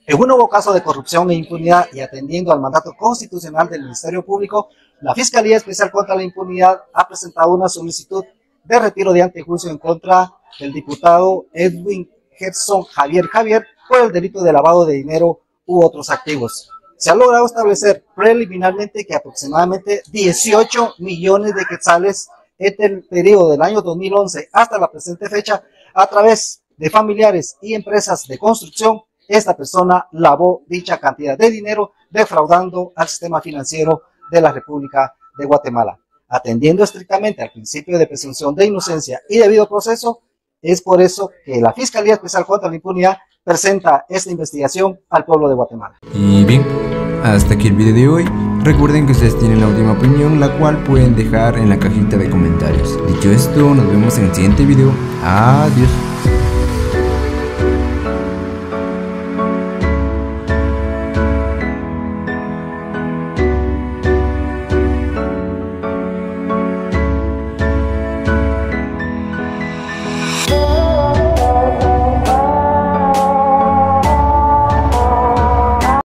En un nuevo caso de corrupción e impunidad y atendiendo al mandato constitucional del Ministerio Público, la Fiscalía Especial contra la Impunidad ha presentado una solicitud de retiro de antejuicio en contra del diputado Edwin Gerson Javier por el delito de lavado de dinero u otros activos. Se ha logrado establecer preliminarmente que aproximadamente 18 millones de quetzales en el periodo del año 2011 hasta la presente fecha, a través de familiares y empresas de construcción, esta persona lavó dicha cantidad de dinero, defraudando al sistema financiero de la República de Guatemala. Atendiendo estrictamente al principio de presunción de inocencia y debido proceso, es por eso que la Fiscalía Especial contra la Impunidad presenta esta investigación al pueblo de Guatemala. Y bien, hasta aquí el video de hoy. Recuerden que ustedes tienen la última opinión, la cual pueden dejar en la cajita de comentarios. Dicho esto, nos vemos en el siguiente video. Adiós.